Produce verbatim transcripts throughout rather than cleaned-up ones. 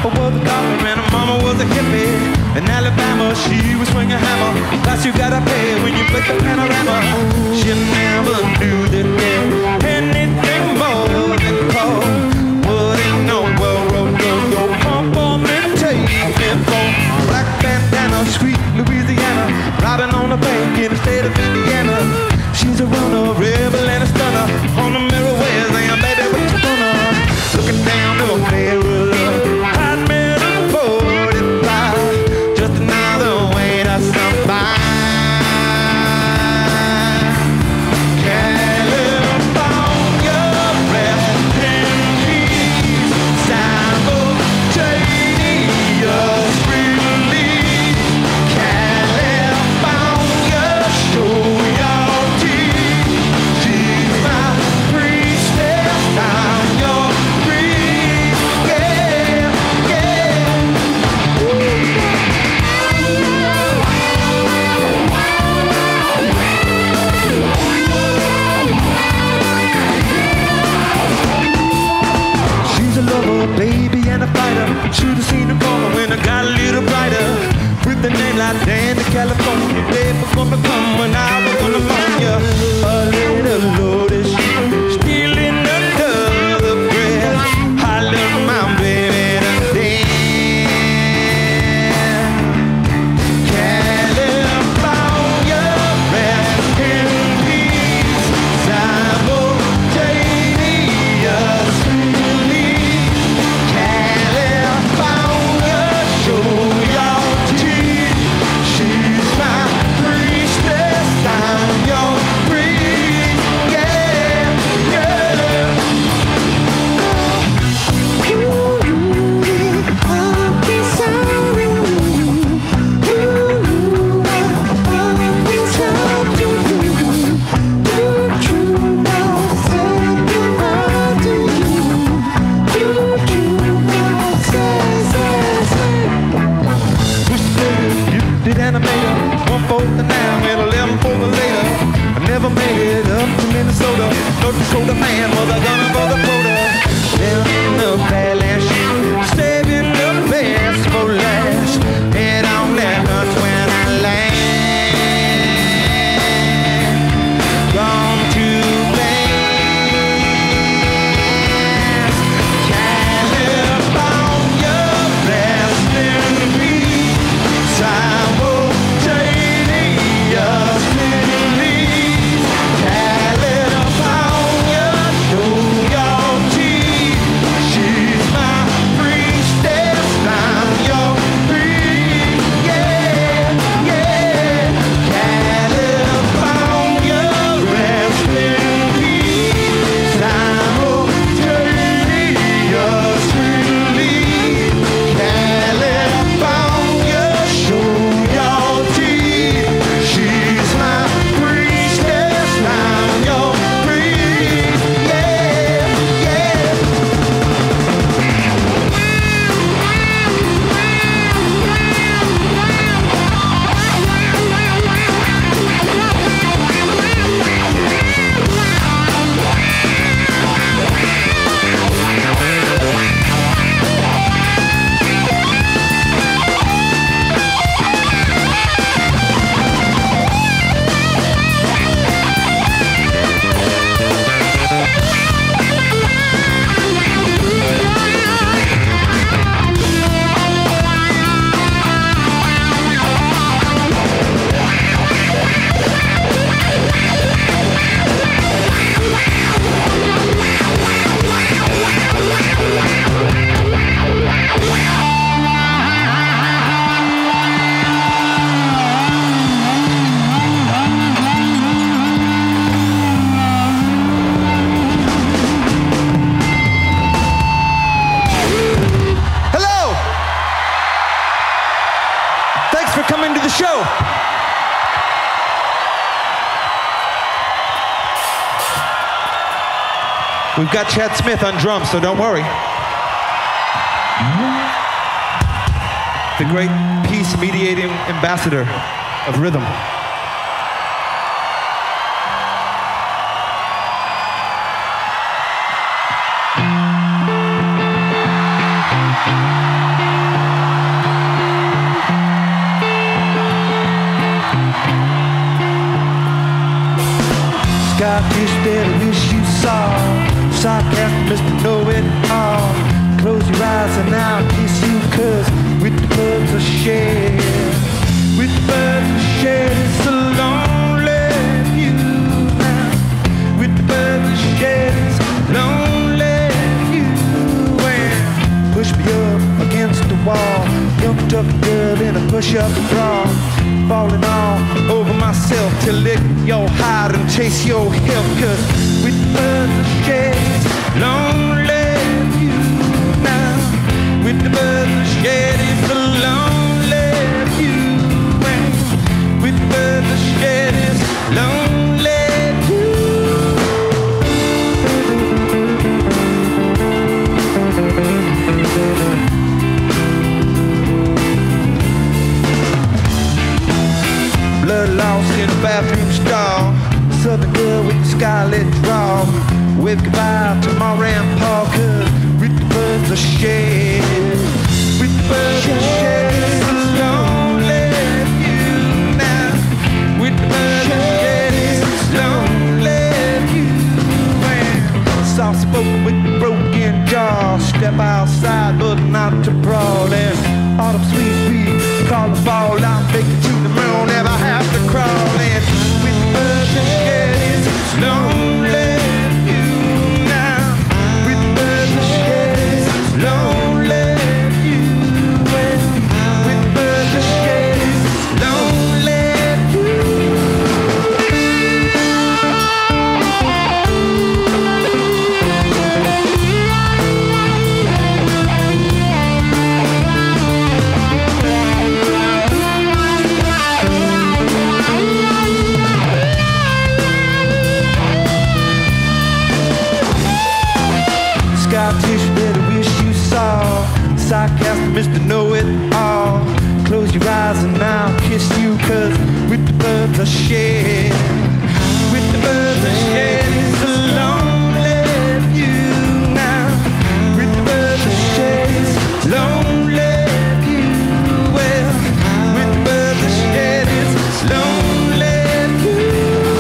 Papa was a doctor and her mama was a hippie. In Alabama, she was swinging a hammer. Plus you gotta pay when you play the panorama. She never knew that there's anything more than cold. Wouldn't know well, road go go complimentation for black bandana, sweet Louisiana, robbing on the bank in the state of Indiana. She's a runner, rebel and a stunner. On the mirror wares, and baby, what you gonna? Looking down the barrel of hot metal forty-five. Just another way to survive. California, rest in peace. Simultaneous release. California, show your teeth. She's my priestess, I'm your priest. Yeah, yeah. She's a lover, baby, and a fighter. Should've seen her coming when I got a little brighter. With the name like Dan to California. Baby, gonna come when I was gonna phone ya. A little loaded, she stealing another breath. I love my baby to dance. California, rest in peace. Simultaneous release. California, show your teeth. She's my priestess, I'm your priest. Yeah, yeah. Gifted animator, one for the now and eleven for the later. I never made it up to Minnesota. North Dakota man was a gunner for the quota. Down in the valley, saving the best for last. Head on that hunt when I land. Gone too fast. California, rest in peace. Simultaneous release. California, show your teeth. She's my priestess, I'm your priest. Yeah, yeah. California, rest in peace. Simultaneous release. California, show your teeth. She's my priestess, I'm your priest. Yeah, yeah. Hello! Thanks for coming to the show. We've got Chad Smith on drums, so don't worry. The great peace mediating ambassador of rhythm. Scottish that I wish you saw. Sarcastic Mister Know-It-All. Close your eyes and I'll kiss you, cause with the birds I share, with the birds I share, it's a lonely view now. With the birds I share, it's a lonely view. And push me up against the wall, young tough girl in a push-up bra, falling all over myself to lick your hide and chase your help, cause with the birds I share, it's a lonely view now. With the birds I share, it's a lonely view. And with the birds I share, it's lonely view. Blood lost in a bathroom stall. Southern girl with the scarlet draw. Wave goodbye to Moran Paul, cause with the birds I share, with the birds I share, it's a lonely view now. With the birds I share, it's a lonely view. And soft spoken with the broken jaw. Step outside but not to brawl. And autumn sweet breeze, call the ball. I'm making to the moon, never have to crawl. And with the birds I share, it's a lonely view now. With the birds I share, it's a lonely view. And with the birds I share, it's a lonely Scottish that I wish you saw. Sarcastic Mister Know-It-All. Close your eyes and I'll kiss you, cause with the birds I share, with the birds I share, it's a lonely view now. With the birds I share, it's a lonely view. Well, with the birds I share, it's a lonely view.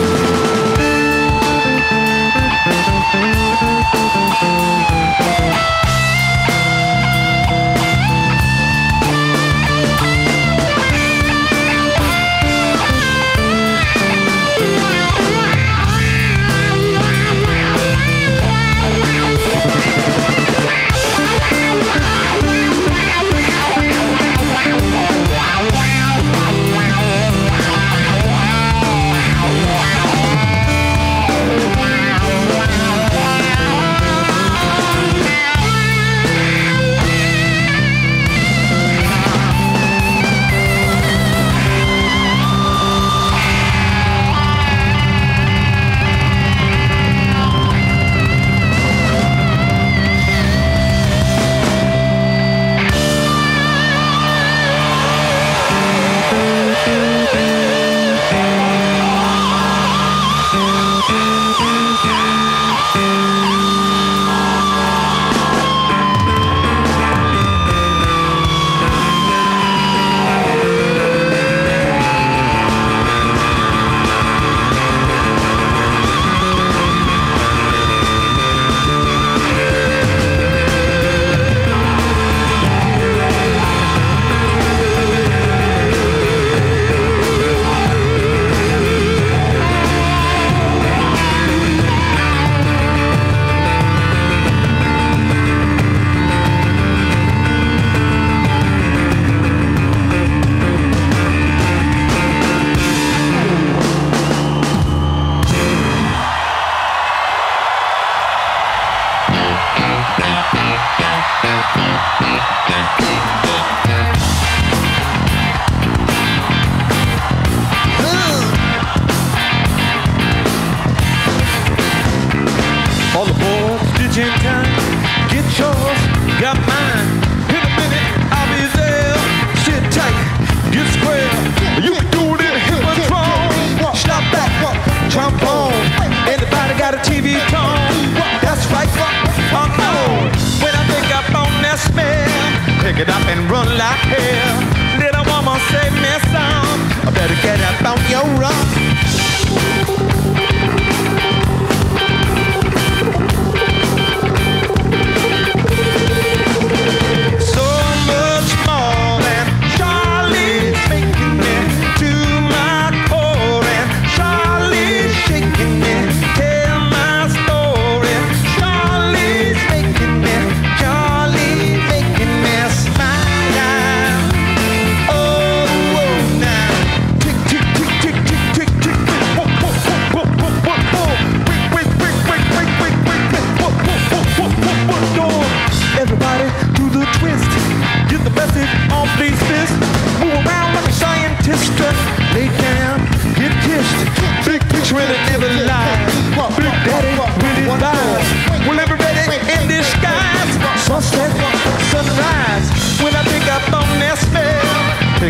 pick it up and run like hell. Little woman save me some. I better get up on your run.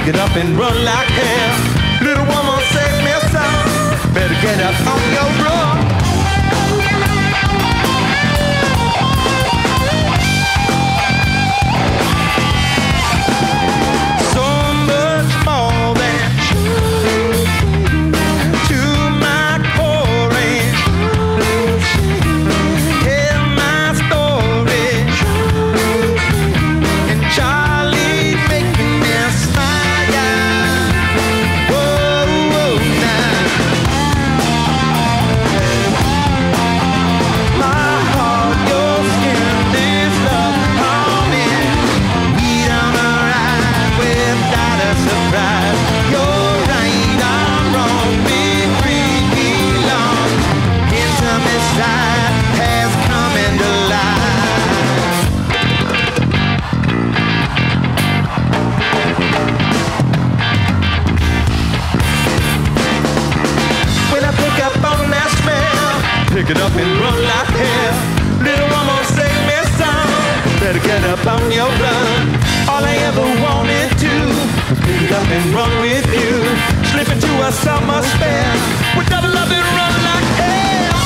pick it up and run like hell. Little woman, save me some. Better get up on your run. So much more than to my courage. Tell my story. And Charlie making me smile. Whoa, whoa, now. My heart, your skin, this love coming. We don't arrive without a surprise. You're right, I'm wrong. Big green belongs. Intimate side has come into life. When I pick up on that smell, pick it up and run like hell. Little woman, sing me some. Better get up on your run. All I ever wanted to was pick it up and run with you. Slip into a summer spell. With double love and run like hell.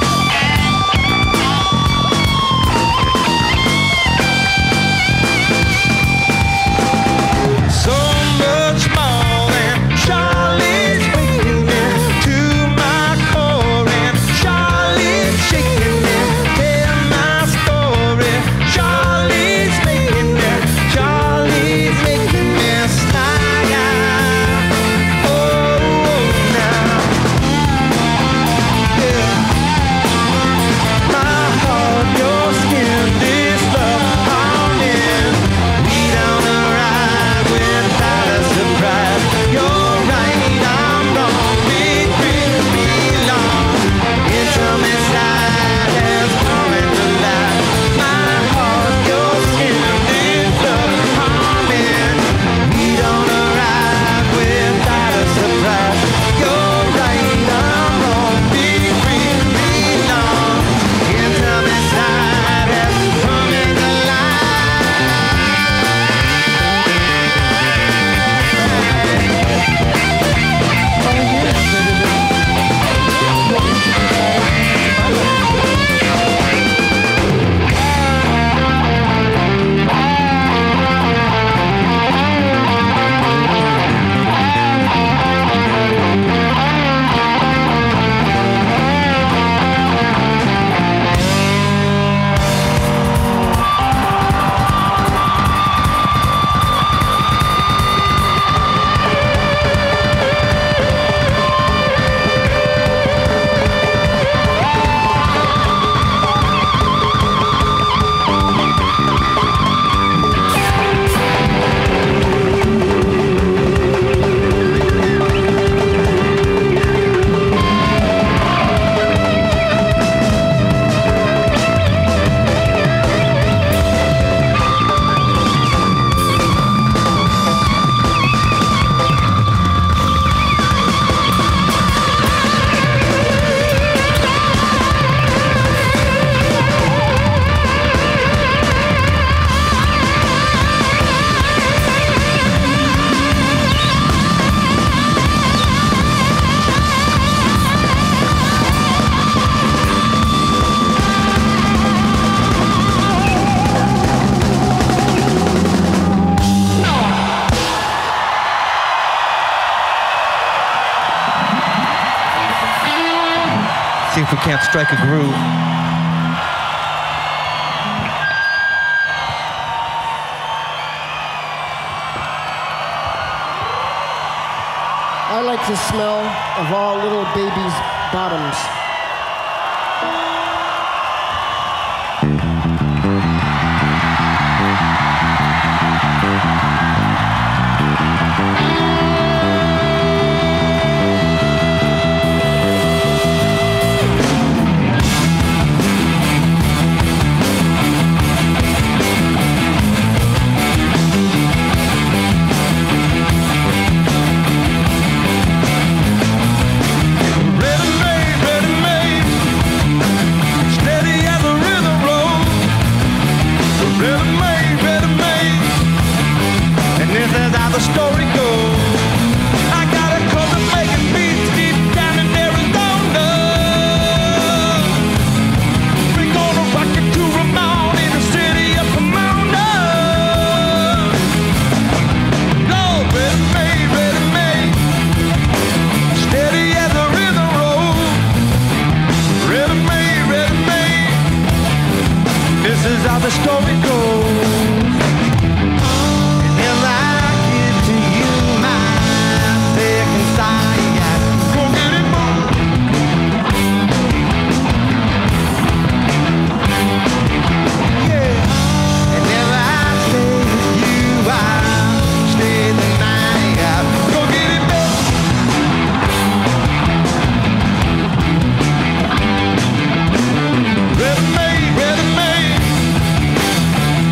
So much more than Charlie's waking me to my core, and Charlie's shaking me, tell my story. Charlie's making me, Charlie's making me smile. Oh, oh, now. Yeah. My heart, your skin, this love haunting. We don't arrive without a surprise. You're right, I'm wrong. Big green belong. Intimate side has come into life. My heart, your skin, this love haunting. We don't arrive without a surprise. You're right, I'm wrong. Big green belong. Intimate side has come into life. See if we can't strike a groove. I like the smell of all little babies' bottoms. Ready-made, ready-made. how the story goes. And if I give to you my second sight, go get it, boy. Yeah. And if I stay with you, I'll stay the night. Go get it, baby. Ready made, ready made.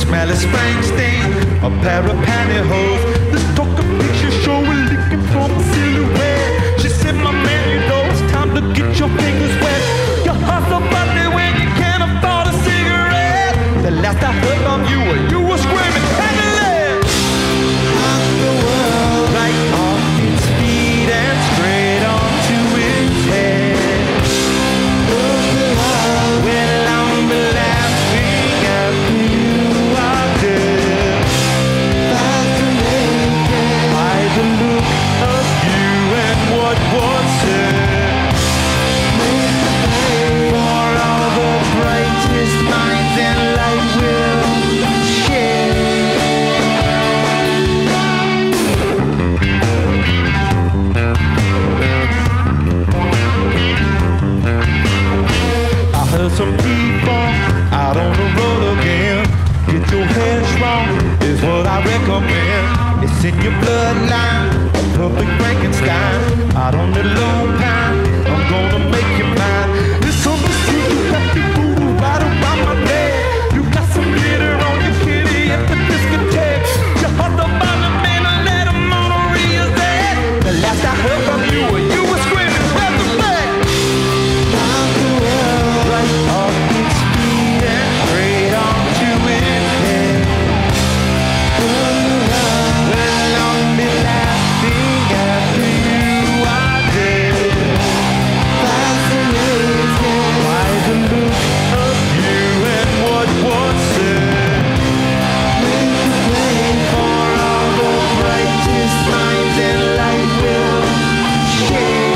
smell of Springsteen, a pair of pantyhose. Let's talk a picture show, we're looking for a silhouette. She said, my man, you know it's time to get your fingers wet. You hustle buddy when you can't afford a cigarette. The last I heard from you, you were screaming, Cadillac. Knock the world right off its feet and straight onto its head. Well, I'm laughing after you are dead. Fascinated by the look of you and what was said. For all the brightest minds and light will share. I heard some people out on the road again. Get your head strong is what I recommend. It's in your bloodline, a public Frankenstein. Out on the lone pine, I'm gonna make you mine. This on the street, you got the voodoo right around my neck. You got some glitter on your kitty at the discotheque. You hung up on the man and let him on a real day. The last I heard from you, you were screaming, grab the flag. Knock the world right off its feet and straight onto its head. Well, I'll be laughing after you are dead. Fascinated by the look of you and what was said. For all the brightest minds and light will share.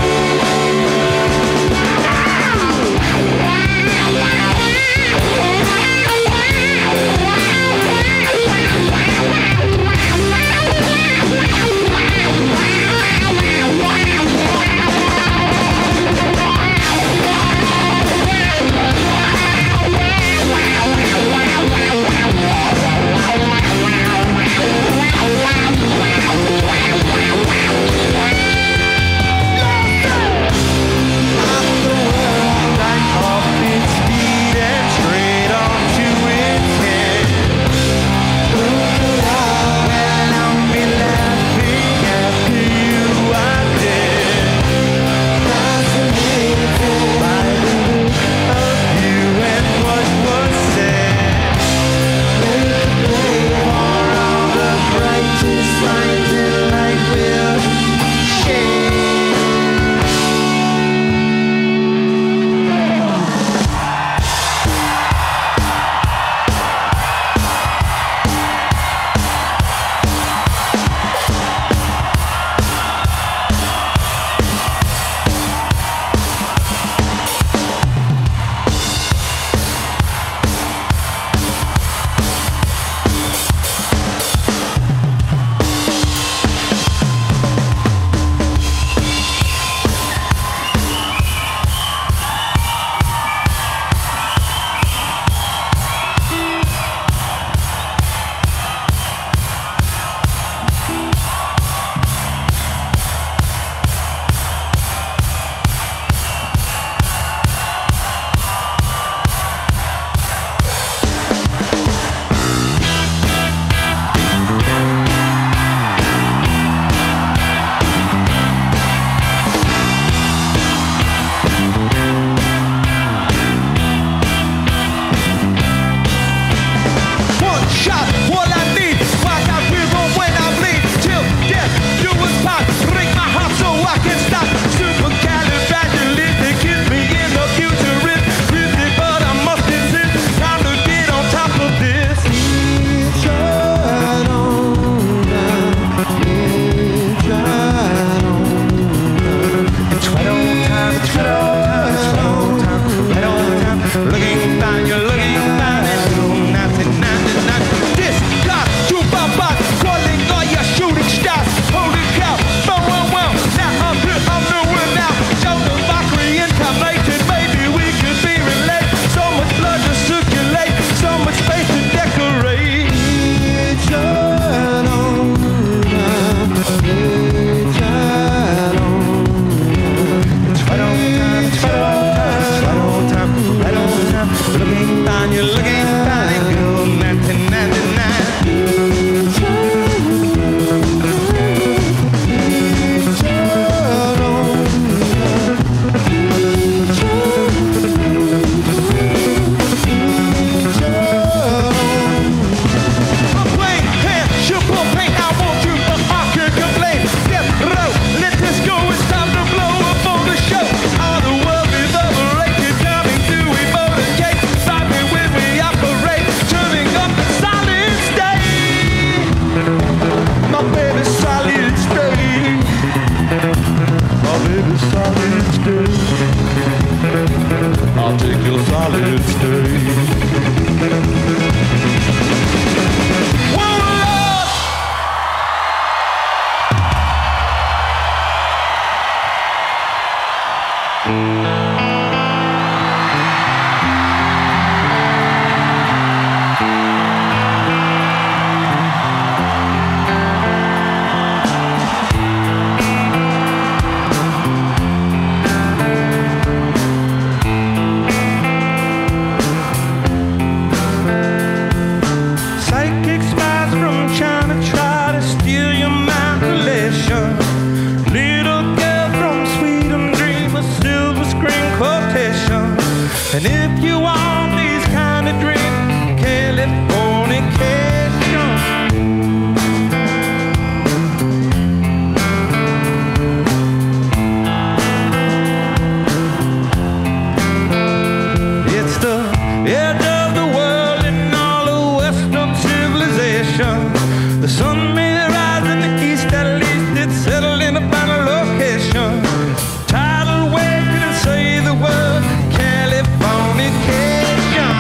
Looking fine, you're looking fine, and you're not, not, not, this sun may rise in the east, at least it's settled in a final location. Tidal wave couldn't say the word Californication.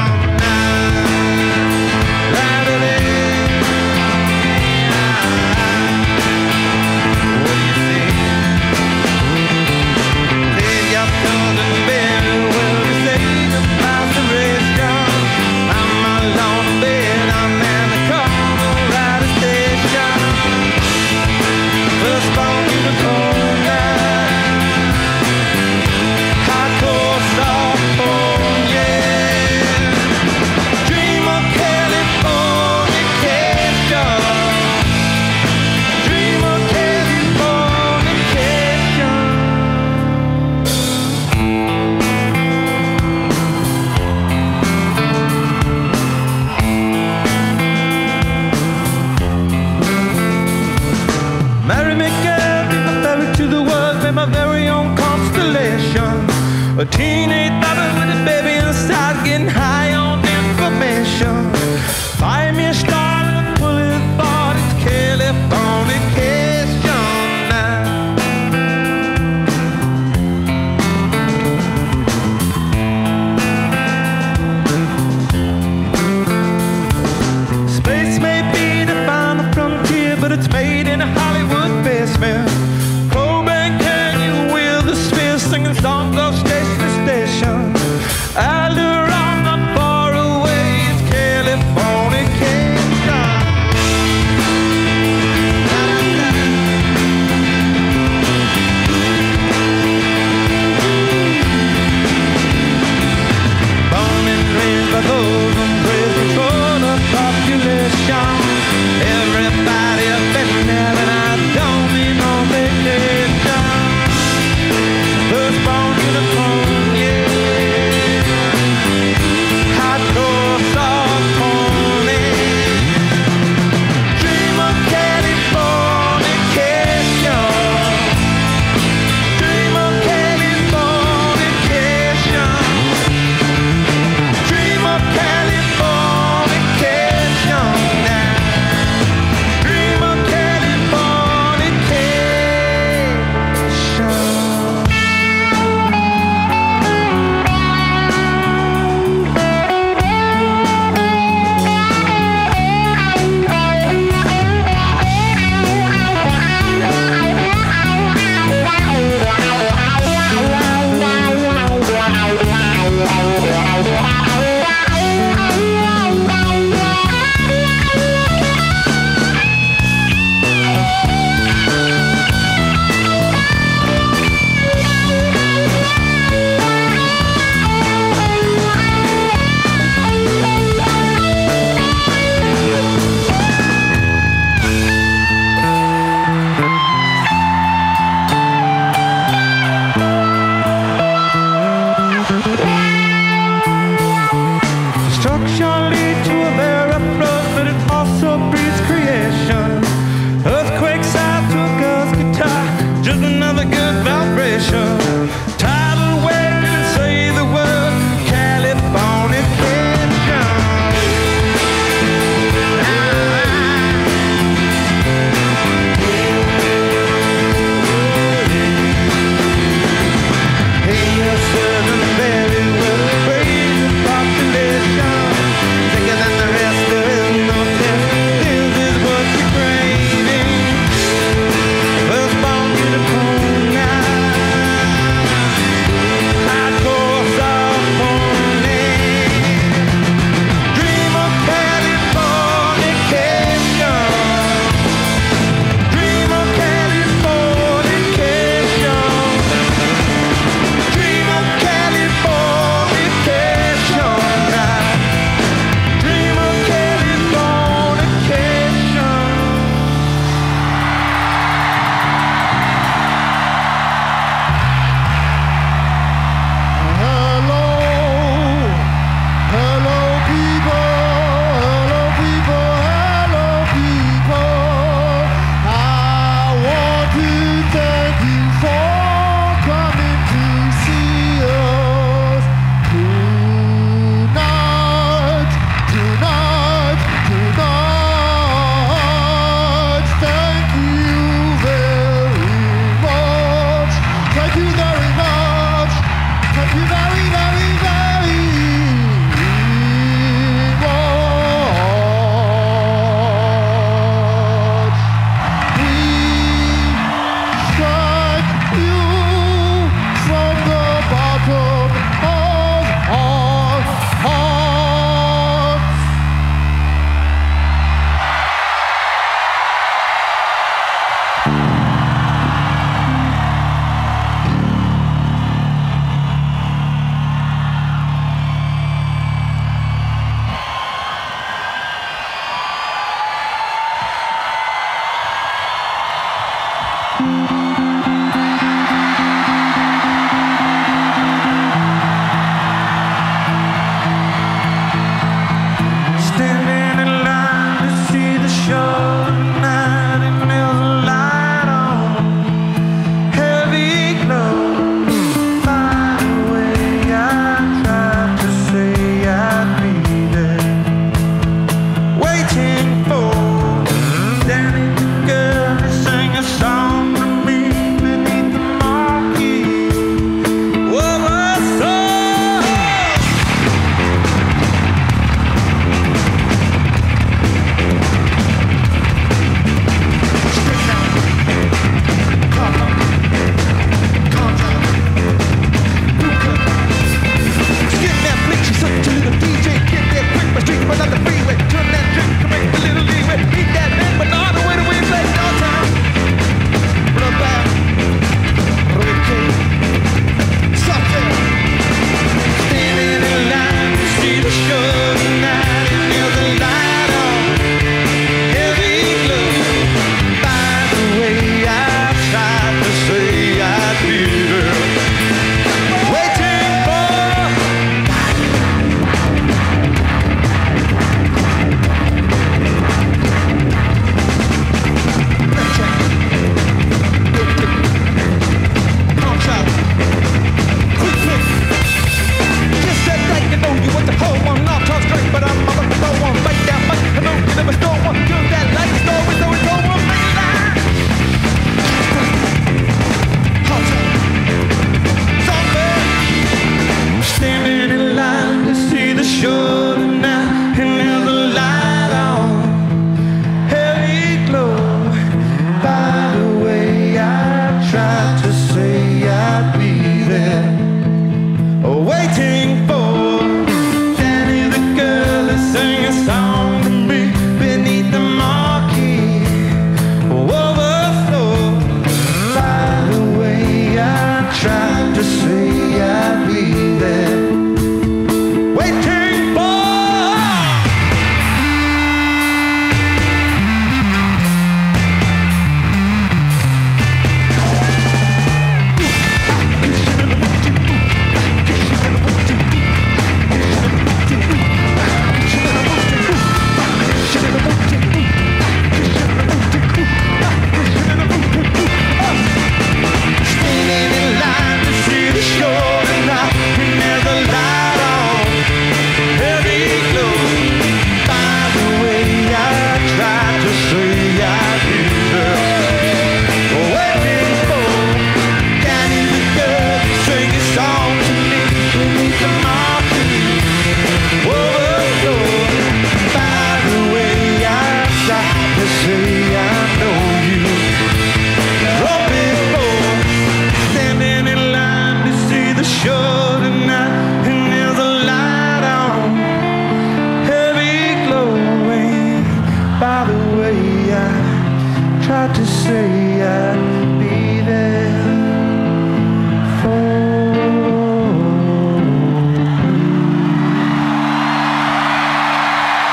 What do you think? There's your cousin Bill, well, they say the price of restaurant. I'm alone in bed, I'm in the Colorado station. First born unicorn night, hardcore softball, yeah. Dream of Californication. Dream of Californication. Marry me, girl, be my ferry to the world, be my very own constellation. A teenage daughter with a baby inside, getting high on information. Find me a star and a bullet thought, it's Californication now. Space may be the final frontier, but it's made in a Hollywood basement. Cobain Canyon with the sphere, singing songs of station to station. Alderaan on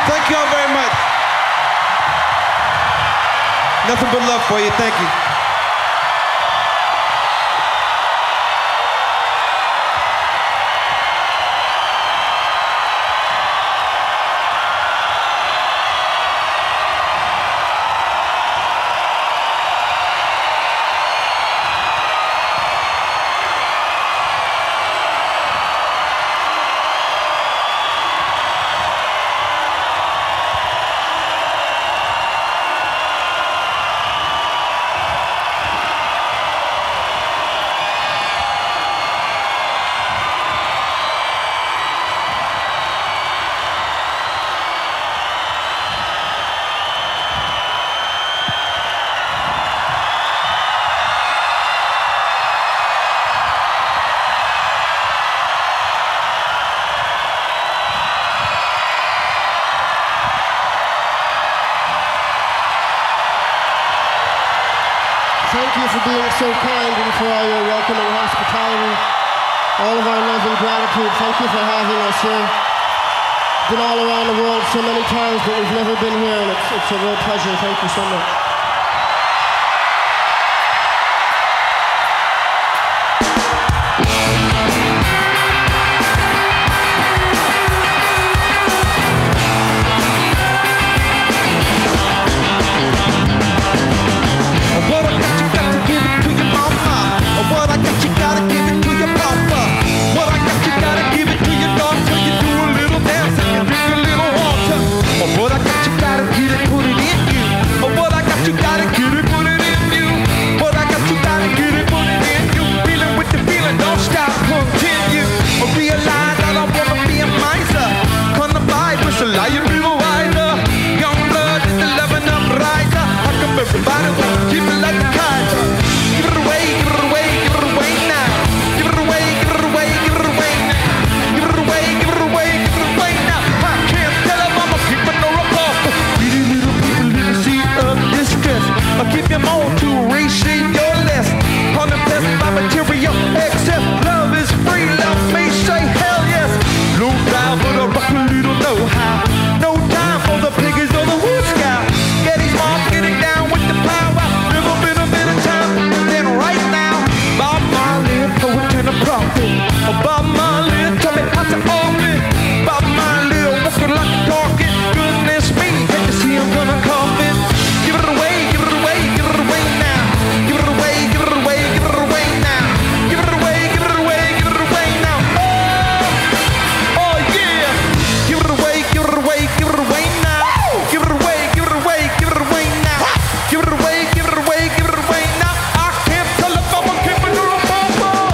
Thank you all very much. Nothing but love for you. Thank you. Thank you for being so kind and for all your welcoming hospitality. All of our love and gratitude. Thank you for having us here. Been all around the world so many times, but we've never been here, and it's, it's a real pleasure. Thank you so much. Everybody wants to keep it like a kaiser. Give it away, give it away, give it away now. Give it away, give it away, give it away now. Give it away, give it away, give it away now. I can't tell them I'm a people nor a pauper. Greedy little people in the sea of distress. I'll keep them on to reshape your list. On the best by material excess. Love is free, love may say hell yes. No time for the rock a little know-how. No time for the piggies or the wood scout. Getting smart, getting down with the power. Never been a better time than right now. Bob Marley, poet and a prophet. Bob Marley, tell me how to own it. Bob Marley, walking like a target. Goodness me, can't you see I'm gonna come in? Give it away, give it away, give it away now. Give it away, give it away, give it away now. Give it away, give it away, give it away now. Oh, oh yeah. Give it away, give it away, give it away now. Give it away, give it away, give it away now. Give it away, give it away, give it away now. I can't tell if I'm a keeper or a pauper.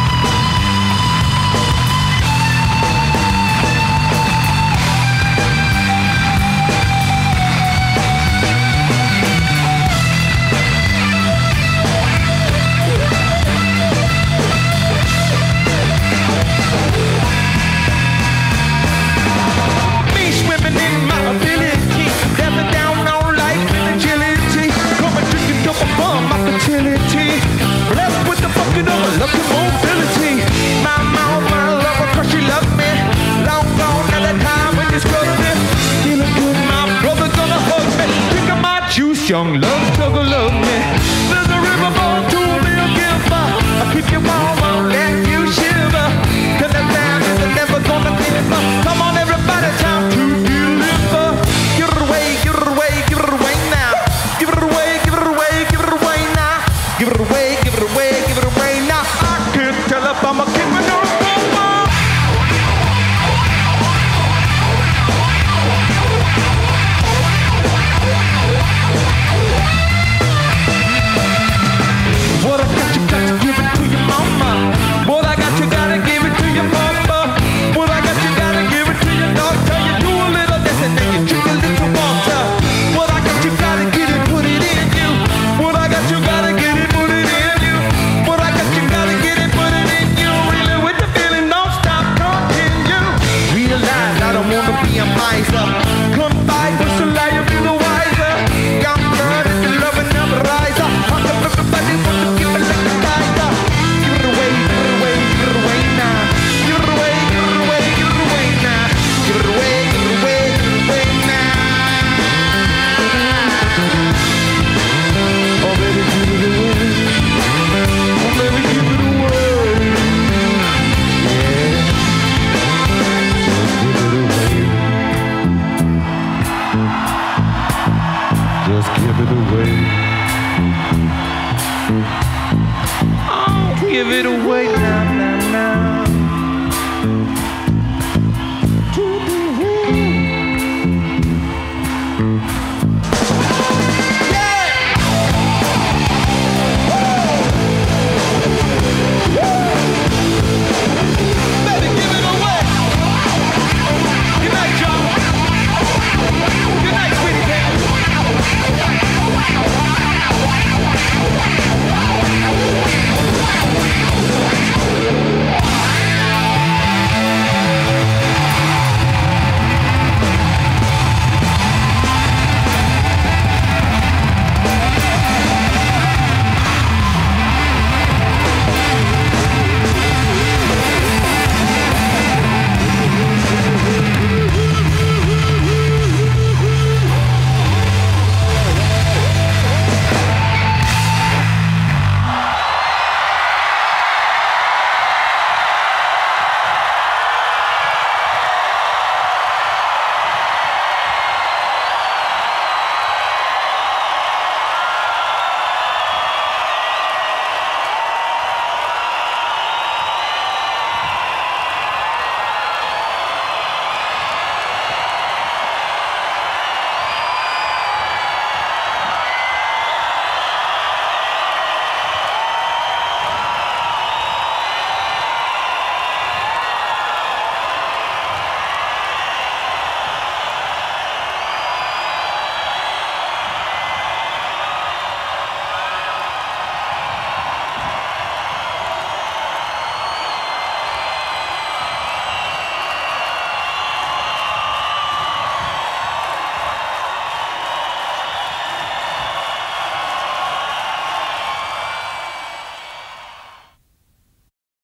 Me swimming in my ability, dabbing down on life and agility. Coming to you double bum my fertility. Blessed with the bucket of a lucky mobility. My mom, my lover, cause she loved me. Long gone at the time when you scrubbed me. Feeling good, my brother gonna hug me. Drink of my juice, young love, struggle, love me. There's a river born to be a giver. I keep you warm, won't let you shiver. Cause the time is never gonna give up. Come on everybody, time to deliver. Give it away, give it away, give it away now. Give it away, give it away, give it away now. Give it away, give it away, give it away now. I can't tell if I'm a king or a pauper. give it away now.